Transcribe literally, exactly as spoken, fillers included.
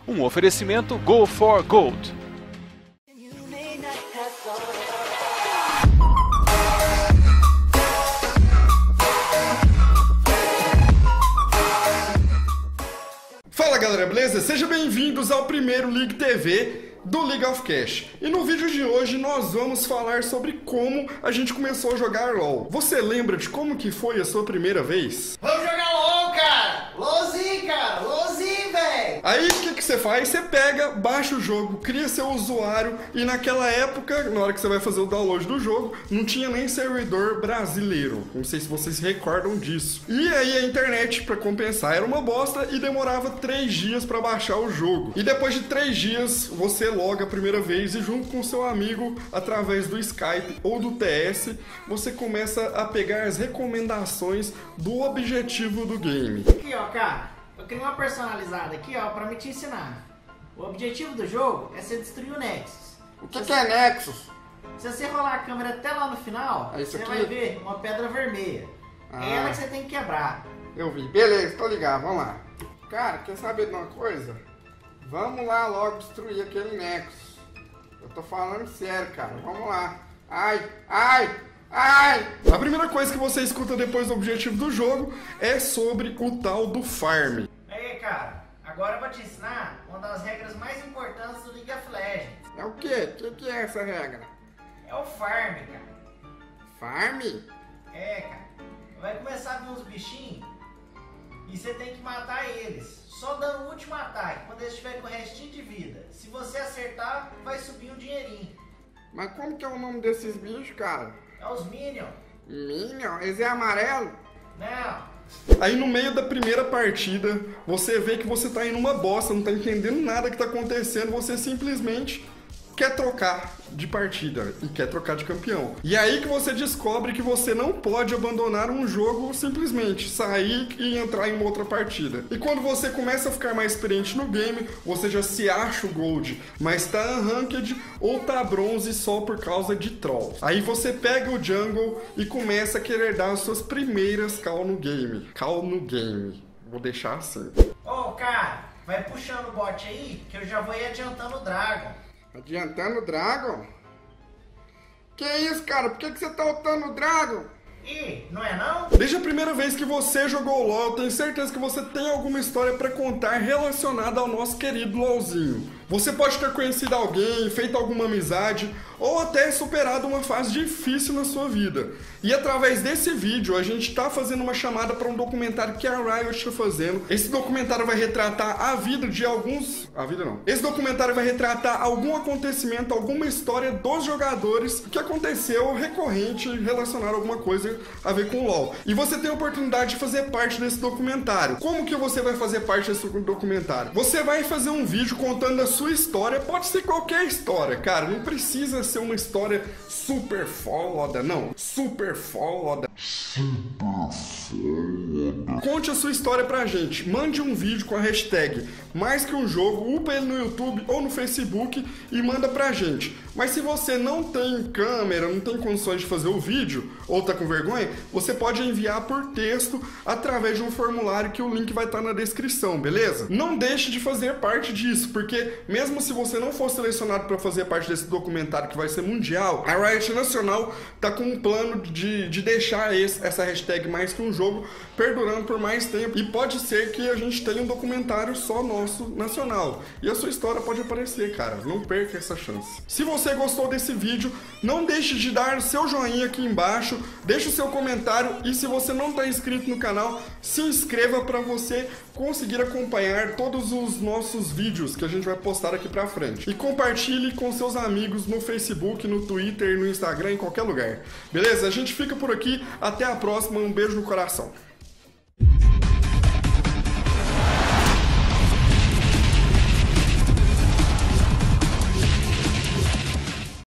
Um oferecimento Go for Gold. Fala galera, beleza? Sejam bem-vindos ao primeiro League T V do League of Cash. E no vídeo de hoje nós vamos falar sobre como a gente começou a jogar LoL. Você lembra de como que foi a sua primeira vez? Vamos jogar LoL, cara! LoLzinho, cara! LoLzinho, velho! Aí o que que você faz? Você pega, baixa o jogo, cria seu usuário e naquela época, na hora que você vai fazer o download do jogo, não tinha nem servidor brasileiro. Não sei se vocês se recordam disso. E aí a internet, pra compensar, era uma bosta e demorava três dias pra baixar o jogo. E depois de três dias, você loga a primeira vez e junto com seu amigo, através do Skype ou do T S, você começa a pegar as recomendações do objetivo do game. Aqui, ó, cara. Eu criei uma personalizada aqui, ó, pra me te ensinar. O objetivo do jogo é você destruir o Nexus. O que, que é Nexus? Se você rolar a câmera até lá no final, é isso você aqui? vai ver uma pedra vermelha. Ah. É ela que você tem que quebrar. Eu vi. Beleza, tô ligado, vamos lá. Cara, quer saber de uma coisa? Vamos lá logo destruir aquele Nexus. Eu tô falando sério, cara. Vamos lá. Ai, ai, ai! A primeira coisa que você escuta depois do objetivo do jogo é sobre o tal do farm. Aí, cara, agora eu vou te ensinar uma das regras mais importantes do League of Legends. É o quê? O que, que é essa regra? É o farm, cara. Farm? É, cara. Vai começar a vir uns bichinhos e você tem que matar eles. Só dando o último ataque, quando eles estiverem com o restinho de vida. Se você acertar, vai subir um dinheirinho. Mas como que é o nome desses bichos, cara? É os Minion. Minion? Esse é amarelo? Não. Aí no meio da primeira partida, você vê que você tá indo uma bosta, não tá entendendo nada que tá acontecendo, você simplesmente quer trocar de partida e quer trocar de campeão. E aí que você descobre que você não pode abandonar um jogo simplesmente, sair e entrar em uma outra partida. E quando você começa a ficar mais experiente no game, você já se acha o Gold, mas tá Unranked ou tá Bronze só por causa de trolls. Aí você pega o Jungle e começa a querer dar as suas primeiras call no game. Call no game. Vou deixar assim. Ô, oh, cara, vai puxando o bot aí, que eu já vou ir adiantando o Dragon. Adiantando o Dragon? Que isso, cara? Por que, que você tá lutando o Dragon? Ih, não é não? Desde a primeira vez que você jogou LoL, eu tenho certeza que você tem alguma história pra contar relacionada ao nosso querido LoLzinho. Você pode ter conhecido alguém, feito alguma amizade, ou até superado uma fase difícil na sua vida. E através desse vídeo, a gente tá fazendo uma chamada para um documentário que a Riot está fazendo. Esse documentário vai retratar a vida de alguns... A vida não. Esse documentário vai retratar algum acontecimento, alguma história dos jogadores que aconteceu recorrente relacionado a alguma coisa a ver com o LoL. E você tem a oportunidade de fazer parte desse documentário. Como que você vai fazer parte desse documentário? Você vai fazer um vídeo contando a sua história, pode ser qualquer história, cara, não precisa ser uma história super foda, não, super foda. Super foda. Conte a sua história pra gente, mande um vídeo com a hashtag mais que um jogo, upa ele no YouTube ou no Facebook e manda pra gente. Mas se você não tem câmera, não tem condições de fazer o vídeo, ou tá com vergonha, você pode enviar por texto através de um formulário que o link vai estar na descrição, beleza? Não deixe de fazer parte disso, porque mesmo se você não for selecionado para fazer parte desse documentário que vai ser mundial, a Riot Nacional tá com um plano de, de deixar esse, essa hashtag mais que um jogo perdurando por mais tempo. E pode ser que a gente tenha um documentário só nosso, nacional. E a sua história pode aparecer, cara. Não perca essa chance. Se você gostou desse vídeo, não deixe de dar o seu joinha aqui embaixo, deixe o seu comentário e se você não está inscrito no canal, se inscreva para você conseguir acompanhar todos os nossos vídeos que a gente vai postar aqui pra frente. E compartilhe com seus amigos no Facebook, no Twitter, no Instagram, em qualquer lugar. Beleza? A gente fica por aqui. Até a próxima. Um beijo no coração.